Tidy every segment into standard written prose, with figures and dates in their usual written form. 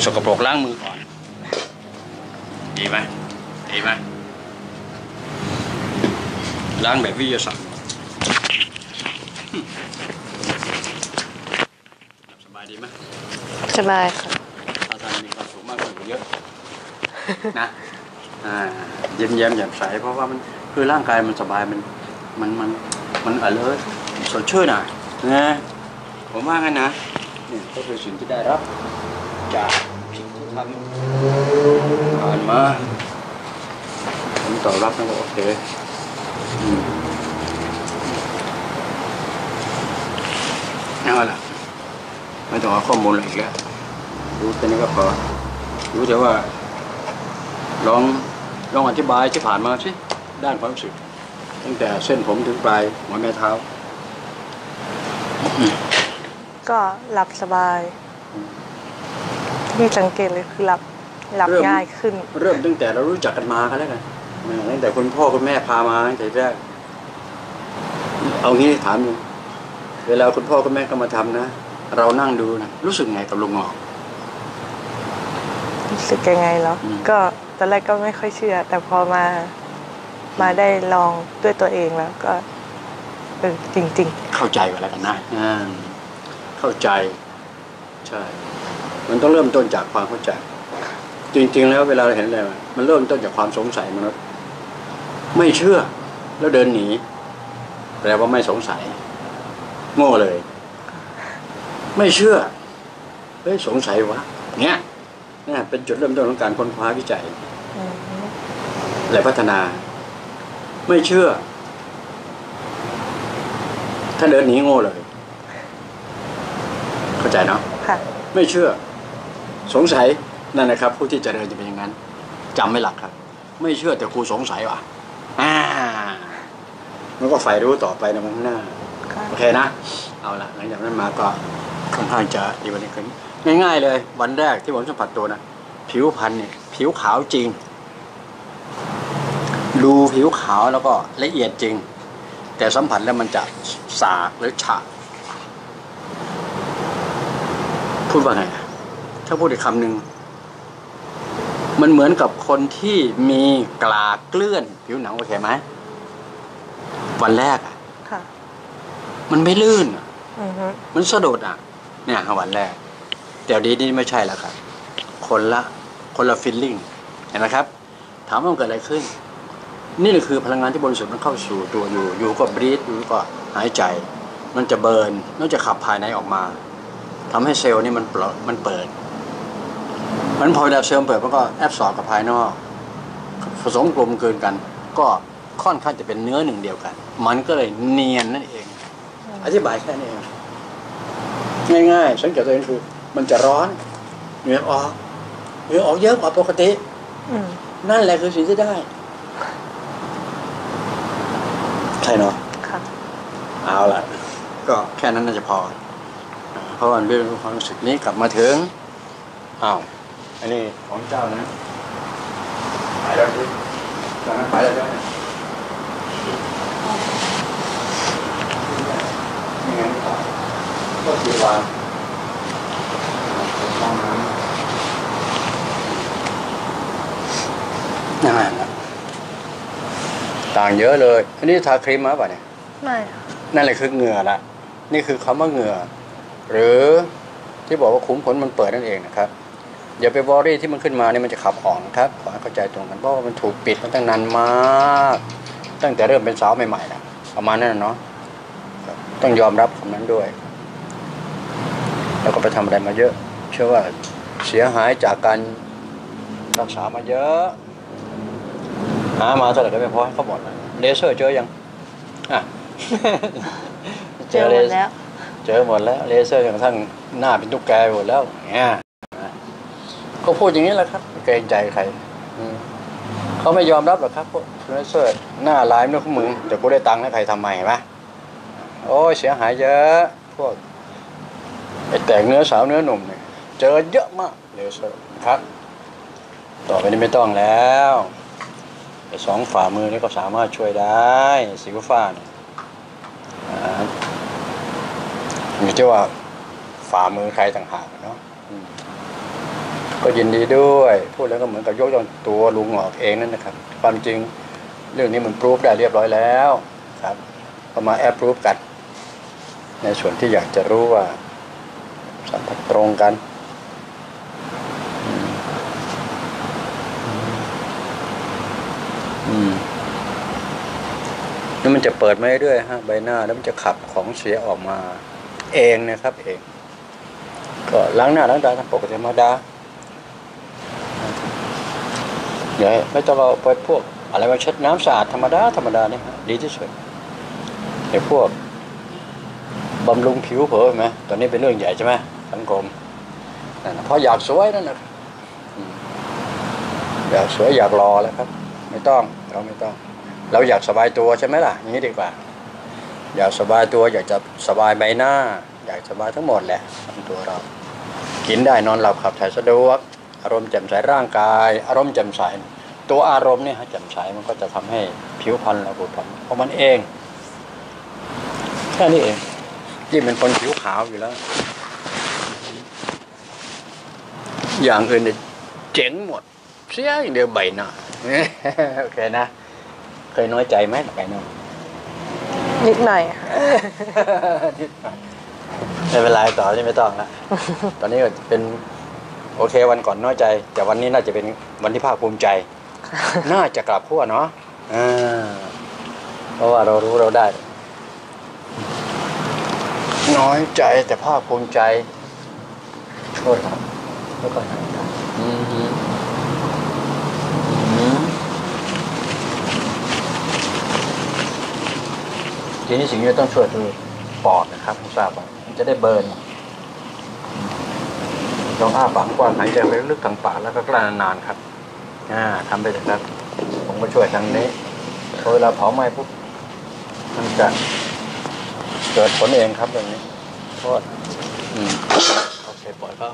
สกปรกล้างมือก่อนดีไหมดีไหมล้างแบบวิทยาศาสตร์สบายดีไหมสบายค่ะอาจารย์มีความสุขมากกว่าเยอะนะเย็นแย้มแจ่มใสเพราะว่ามันคือร่างกายมันสบายมันalertสดชื่นนะผมว่างั้นนะนี่ก็คือสิ่งที่ได้รับจากสิ่งที่ทำผ่านมาผมตอบรับนะว่าโอเคนั่นแหละไม่ต้องเอาข้อมูลอะไรอีกแล้วรู้แค่นี้ก็พอรู้แต่ว่าลองอธิบายที่ผ่านมาสิด้านความรู้สึกตั้งแต่เส้นผมถึงปลายหัวแม่เท้าก็หลับสบายที่สังเกตเลยคือหลับง่ายขึ้นเริ่มตั้งแต่เรารู้จักกันมากันแล้วกันตั้งแต่คุณพ่อคุณแม่พามาตั้งแต่แรกเอางี้ถามอยู่เวลาคุณพ่อคุณแม่ก็มาทำนะเรานั่งดูนะรู้สึกไงกับลุงหงอกรู้สึกยังไงเหรอก็ตอนแรกก็ไม่ค่อยเชื่อแต่พอมาได้ลองด้วยตัวเองแล้วก็จริงๆเข้าใจไว้แล้วกันนะเข้าใจใช่มันต้องเริ่มต้นจากความเข้าใจจริงๆแล้วเวลาเราเห็นอะไรมันเริ่มต้นจากความสงสัยมนุษย์ไม่เชื่อแล้วเดินหนีแปลว่าไม่สงสัยโง่เลยไม่เชื่อเฮ้ยสงสัยวะเนี่ยเป็นจุดเริ่มต้นของการค้นคว้าวิจัยและพัฒนาไม่เชื่อถ้าเดินหนีโง่เลยเข้าใจเนาะไม่เชื่อสงสัยนั่นนะครับผู้ที่จะเดินจะเป็นอย่างนั้นจำไม่หลักครับไม่เชื่อแต่ครูสงสัยว่ะมันก็ใฝ่รู้ต่อไปในวันข้างหน้าโอเคนะเอาละหลังจากนั้นมาก็ค่อนข้างจะดีวันนี้ขึ้นง่ายๆเลยวันแรกที่ผมสัมผัสตัวนะผิวพรรณเนี่ยผิวขาวจริงดูผิวขาวแล้วก็ละเอียดจริงแต่สัมผัสแล้วมันจะสากหรือฉะพูดว่าไงถ้าพูดอีกคำหนึ่งมันเหมือนกับคนที่มีกลากเกลื่อนผิวหนังโอเคไหมวันแรกมันไม่ลื่นมันสะดุดเนี่ยวันแรกแต่ดีนี่ไม่ใช่แล้วครับคนละฟีลลิ่งเห็นไหมครับถามว่ามันเกิดอะไรขึ้นนี่คือพลังงานที่บริสุทธิ์มันเข้าสู่ตัวอยู่ก็บรีธอยู่ก็หายใจมันจะเบิร์นมันจะขับภายในออกมาทำให้เซลล์นี่มันเปิดมันพอเซลล์เปิดมันก็แอบสอบกับภายนอกผสมกลมกลืนกันก็ค่อนข้างจะเป็นเนื้อหนึ่งเดียวกันมันก็เลยเนียนนั่นเองอธิบายแค่นี้เองง่ายๆสังเกตตัวเองคือมันจะร้อนเหงื่อออกเยอะกว่าปกตินั่นแหละคือสิ่งที่ได้ใช่เนาะเอาล่ะก็แค่นั้นน่าจะพอเพราะวันเรื่องความรู้สึกนี้กลับมาถึงอันนี้ของเจ้านะไปแล้วดิตอนนั้นไปแล้วด้วยยังไงก็คือว่าห้องน้ำนั่นแหละต่างเยอะเลยอันนี้ทาครีมมาป่ะเนี่ยไม่นั่นแหละคือเหงื่อละนี่คือคำว่าเหงื่อหรือที่บอกว่าขุมขนมันเปิดนั่นเองนะครับอย่าไปวอรี่ที่มันขึ้นมาเนี่ยมันจะขับออกนะครับขอให้เข้าใจตรงกันเพราะว่ามันถูกปิดมาตั้งนานมากตั้งแต่เริ่มเป็นสาวใหม่ๆนะประมาณนั้นเนาะต้องยอมรับคำนั้นด้วยแล้วก็ไปทำอะไรมาเยอะเชื่อว่าเสียหายจากการรักษามาเยอะหามาเท่าไหร่ก็ไม่พอให้เขาหมดเลเซอร์เจอยังเจอหมดแล้วเลเซอร์จนกระทั่งหน้าเป็นตุ๊กแกหมดแล้วเนี่ยก็พูดอย่างนี้แหละครับเกรงใจใครเขาไม่ยอมรับหรอกครับพวกเลเซอร์หน้าลายไม่ของมึงแต่กูได้ตังค์ให้ใครทำไมเห็นไหมโอ้ยเสียหายเยอะพวกไอ้แต่งเนื้อสาวเนื้อหนุ่มเนี่ยเจอเยอะมากเลเซอร์ครับต่อไปนี้ไม่ต้องแล้วไอ้2 ฝ่ามือนี่ก็สามารถช่วยได้สิวฟ้าเนี่ยอยู่ที่ว่าฝ่ามือใครต่างหากเนาะก็ยินดีด้วยพูดแล้วก็เหมือนกับยกตัวลุงออกเองนั่นนะครับความจริงเรื่องนี้มันพรูฟได้เรียบร้อยแล้วครับก็มาแอปพรูฟกันในส่วนที่อยากจะรู้ว่าสัมผัสตรงกันแล้วมันจะเปิดไม่เรื่อยฮะใบหน้าแล้วมันจะขับของเสียออกมาเองนะครับเองก็ล้างหน้าล้างตาทำปกติธรรมดาอย่าไม่ต้องเอาไปพวกอะไรมาเช็ดน้ำสะอาดธรรมดาเนี่ยฮะดีที่สุดไอ้พวกบำรุงผิวเผลอไหมตอนนี้เป็นเรื่องใหญ่ใช่ไหมสังคมนั่นเพราะอยากสวยนั่นนะอยากสวยอยากรอแล้วครับไม่ต้องเราอยากสบายตัวใช่ไหมล่ะอย่างนี้ดีกว่าอยากสบายตัวอยากจะสบายใบหน้าอยากสบายทั้งหมดแหละตัวเรากินได้นอนหลับขับถ่ายสะดวกอารมณ์แจ่มใสร่างกายอารมณ์แจ่มใสตัวอารมณ์เนี่ยแจ่มใสมันก็จะทำให้ผิวพรรณเราผุดผ่องเพราะมันเองแค่นี้เองที่เป็นคนผิวขาวอยู่แล้วอย่างอื่นเนี่ยเจ๋งหมดเสียอย่างเดียวใบหน้าโอเคนะเคยน้อยใจไหมใบหน้านิดหน่อยไม่เป็นไรต่อที่ไม่ต้องละตอนนี้ก็เป็นโอเควันก่อนน้อยใจแต่วันนี้น่าจะเป็นวันที่ภาคภูมิใจน่าจะกลับขั้วเนาะเพราะว่าเรารู้เราได้น้อยใจแต่ภาคภูมิใจช่วยครับแล้วก็ทีนี้สิ่งที่ต้องช่วยคือปอดนะครับทราบว่ามันจะได้เบิร์นลองอ้าปากกว้างหายใจไปลึกทางปากแล้วก็กลั้นนานๆครับทำไปเถอะครับผมก็ช่วยทางนี้พอเวลาเผาไหม้ปุ๊บมันจะเกิดผลเองครับอย่างนี้โทษโอเคปล่อยก็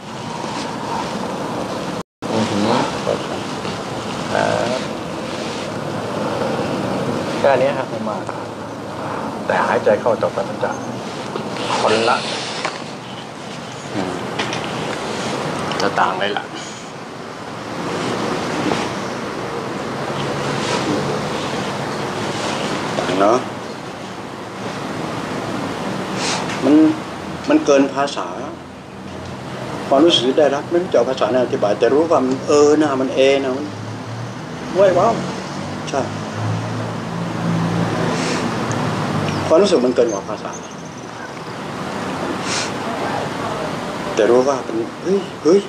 แค่นี้ครับมาแต่หายใจเข้าต่อไปมันจะคนละจะต่างเลยล่ะต่างเนาะมันเกินภาษาความรู้สึกได้รับไม่รู้จะภาษาไหนอธิบายแต่รู้ว่ามันนะมันนะมันว้าวใช่ความรู้สึกมันเกินกว่าภาษาแต่รู้ว่าเป็นเฮ้ย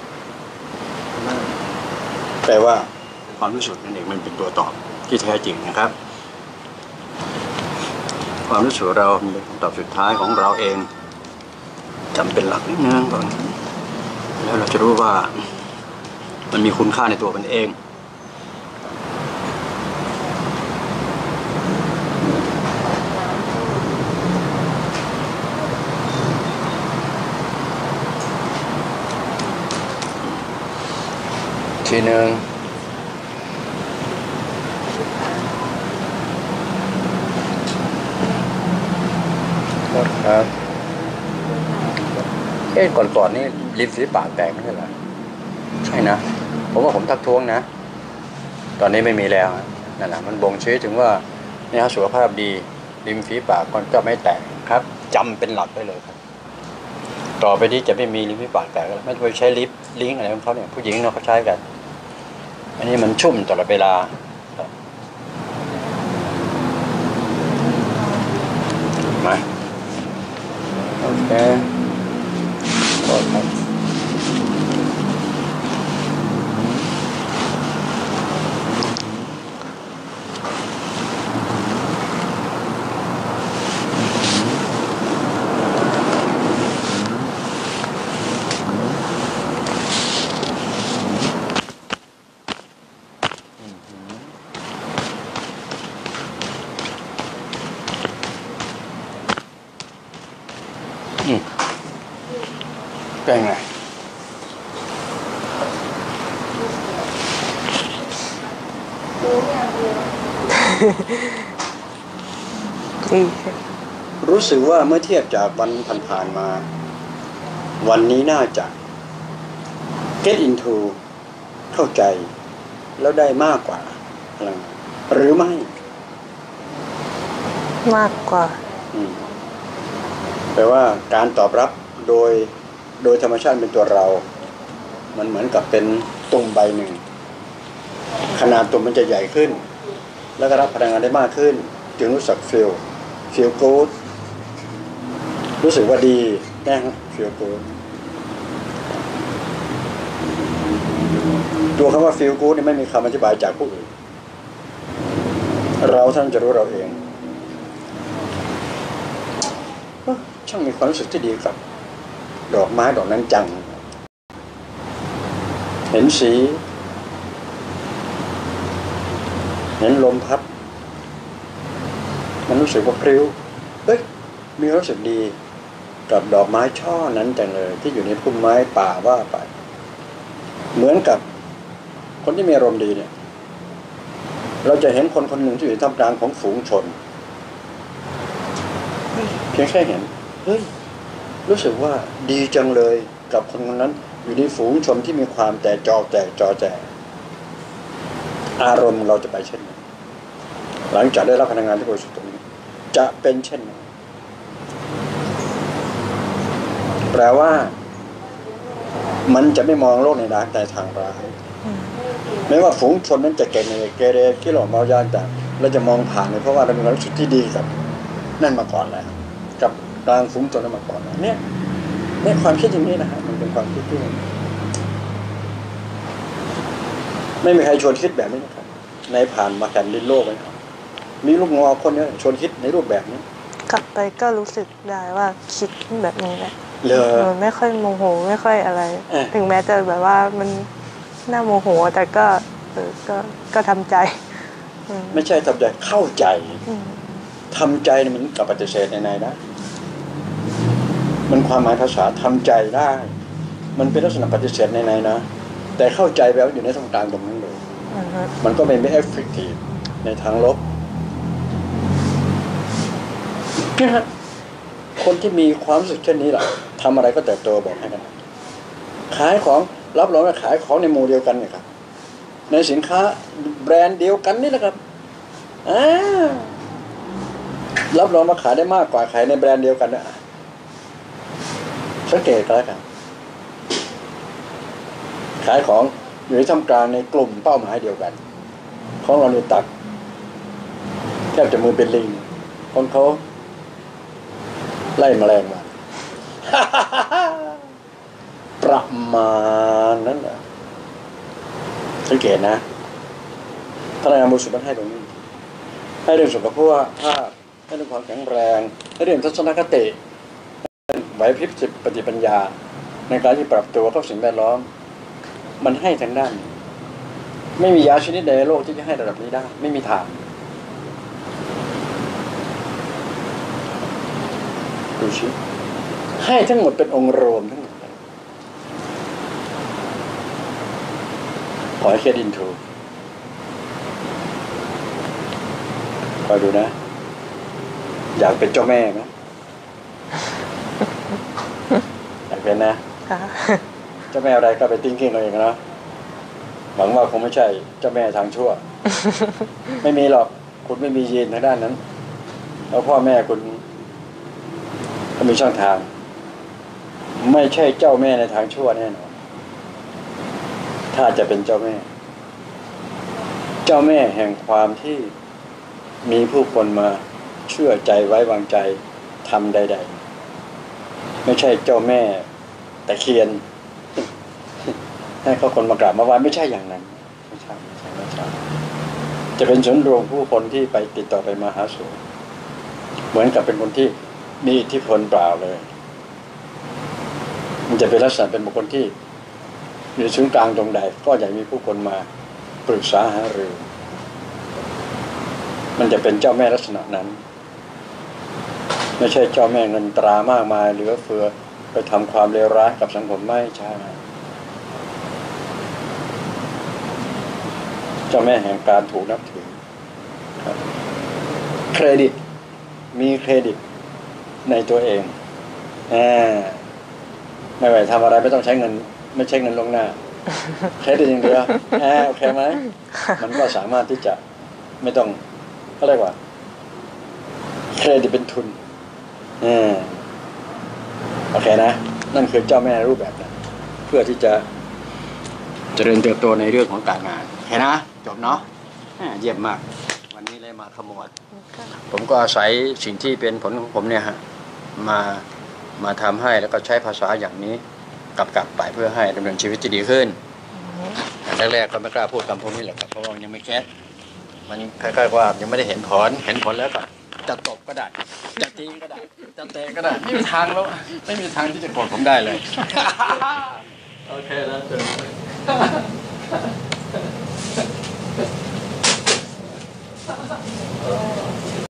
แปลว่าความรู้สึกนั่นเองมันเป็นตัวตอบที่แท้จริงนะครับความรู้สึกเราเป็นคำตอบสุดท้ายของเราเองจำเป็นหลักนิดนึงก่อนแล้วเราจะรู้ว่ามันมีคุณค่าในตัวมันเองทีหนึ่งครับก่อนนี่ริมฝีปากแตกไม่ใช่เหรอใช่นะผมว่าผมทักท้วงนะตอนนี้ไม่มีแล้วนั่นแหละมันบ่งชี้ถึงว่าเนี่ยสุขภาพดีริมฝีปากก็ไม่แตกครับจำเป็นหลักได้เลยครับต่อไปนี้จะไม่มีริมฝีปากแตกแล้วไม่ต้องไปใช้ลิงอะไรของเขาเนี่ยผู้หญิงเขาใช้กันอันนี้มันชุ่มตลอดเวลามาโอเคโทษครับเป็นไงรู้สึกว่าเมื่อเทียบจากวันผ่านๆมาวันนี้น่าจะ get into เข้าใจแล้วได้มากกว่าพลังงานหรือไม่มากกว่าแปลว่าการตอบรับโดยธรรมชาติเป็นตัวเรามันเหมือนกับเป็นตุ่มใบหนึ่งขนาดตุ่มมันจะใหญ่ขึ้นแล้วก็รับพลังงานได้มากขึ้นจึงรู้สึก feel good รู้สึกว่าดีนะ feel good ตัวคำว่า feel good นี่ไม่มีคำอธิบายจากผู้อื่นเราท่านจะรู้เราเองช่างมีความรู้สึกที่ดีกับดอกไม้ดอกนั้นจังเห็นสีเห็นลมพัดมันรู้สึกว่าพริ้วมีรู้สึกดีกับดอกไม้ช่อนั้นจังเลยที่อยู่ในพุ่มไม้ป่าว่าไปเหมือนกับคนที่มีอารมณ์ดีเนี่ยเราจะเห็นคนคนหนึ่งที่อยู่ท่ามกลางของฝูงชนเพียงแค่เห็นรู้สึกว่าดีจังเลยกับคนคนนั้นอยู่ในฝูงชนที่มีความแต่จอแจอารมณ์เราจะไปเช่นนั้นหลังจากได้รับพลังงานที่บริสุทธิ์ตรงนี้จะเป็นเช่นนั้นแปลว่ามันจะไม่มองโลกในด้านใดทางร้ายไม่ว่าฝูงชนนั้นจะเกเรที่หลอกเมายาแต่เราจะมองผ่านเลยเพราะว่าเรามีความรู้สึกที่ดีกับนั่นมาก่อนแล้วกับกลางฝูงชนนั้นมาก่อนแล้วเนี่ยความคิดอย่างนี้นะฮะมันเป็นความคิดที่ไม่มีใครชวนคิดแบบนี้นะครับในผ่านมาแผ่นดินโลกเลยครับมีลูกงอคนนี้ชวนคิดในรูปแบบนี้กลับไปก็รู้สึกได้ว่าคิดแบบนี้แหละมันไม่ค่อยโมโหไม่ค่อยอะไรถึงแม้จะแบบว่ามันน่าโมโหแต่ก็ทำใจไม่ใช่ทำใจเข้าใจทำใจเนี่ยมันกับปฏิเสธในนะมันความหมายภาษาทำใจได้มันเป็นลักษณะปฏิเสธในนะแต่เข้าใจแล้วอยู่ในตรงกลางตรงนั้นเลยมันก็ไม่เอฟเฟกตีฟในทางลบคนที่มีความรู้สึกเช่นนี้แหละทำอะไรก็เติบโตบอกให้กันขายของรับรองว่าขายของในหมู่เดียวกันเนี่ยครับในสินค้าแบรนด์เดียวกันนี่แหละครับรับรองว่าขายได้มากกว่าขายในแบรนด์เดียวกันนะสังเกตกันแล้วกันขายของอยู่ในท่ามกลางในกลุ่มเป้าหมายเดียวกันของเราเนี่ยตักแทบจะมือเป็นลิงของเขาไล่แมลงมา ประมาณนั้นแหละสังเกตนะพลังงานบริสุทธิ์มันให้ตรงนี้ให้เรื่องสุขภาพให้เรื่องความแข็งแรงให้เรื่องทัศนคติไหวพริบปฏิปัญญาในการที่ปรับตัวเข้าสิ่งแวดล้อมมันให้ทางด้านไม่มียาชนิดใดในโลกที่จะให้ระดับนี้ได้ไม่มีทางดูชิให้ทั้งหมดเป็นองค์รวมทั้งหมดขอให้แค่ดินทูคอยดูนะอยากเป็นเจ้าแม่ไหมอยากเป็นนะเจ้าแม่อะไรก็ไปติ้งกิ้งเอาเองนะหวังว่าคงไม่ใช่เจ้าแม่ทางชั่วไม่มีหรอกคุณไม่มียีนทางด้านนั้นแล้วพ่อแม่คุณก็มีช่องทางไม่ใช่เจ้าแม่ในทางชั่วแน่นอนถ้าจะเป็นเจ้าแม่แห่งความที่มีผู้คนมาเชื่อใจไว้วางใจทำใดๆไม่ใช่เจ้าแม่ตะเคียนให้เขาคนมากราบมาไหว้ไม่ใช่อย่างนั้นไม่ใช่จะเป็นศูนย์รวมผู้คนที่ไปติดต่อไปมาหาสู่เหมือนกับเป็นคนที่มีอิทธิพลเปล่าเลยมันจะเป็นลักษณะเป็นบุคคลที่อยู่ศูนย์กลางตรงใดก็อยากมีผู้คนมาปรึกษาหารือมันจะเป็นเจ้าแม่ลักษณะนั้นไม่ใช่เจ้าแม่เงินตรามากมายเหลือเฟือไปทำความเลวร้ายกับสังคมไม่ใช่เจ้าแม่แห่งการถูกนับถือเครดิตมีเครดิตในตัวเองไม่ว่าทำอะไรไม่ต้องใช้เงินไม่ใช้เงินลงหน้าเครดิตอย่างเดียวโอเคไหมมันก็สามารถที่จะไม่ต้องเขาเรียกว่าเครดิตเป็นทุนโอเคนะนั่นคือเจ้าแม่รูปแบบนะเพื่อที่จะเจริญเติบโตในเรื่องของการงานโอเคนะจบเนาะเยี่ยมมากวันนี้เลยมาขมวดผมก็อาศัยสิ่งที่เป็นผลของผมเนี่ยฮะมาทำให้แล้วก็ใช้ภาษาอย่างนี้กลับไปเพื่อให้ดำเนินชีวิตที่ดีขึ้นแรกๆก็ไม่กล้าพูดคำพวกนี้แหละครับเพราะว่ายังไม่แค่มันคล้ายๆว่ายังไม่ได้เห็นผลแล้วก็จะตบก็ได้จะตีก็ได้จะเตะก็ได้ไม่มีทางแล้วไม่มีทางที่จะกดผมได้เลยโอเคแล้วเจอ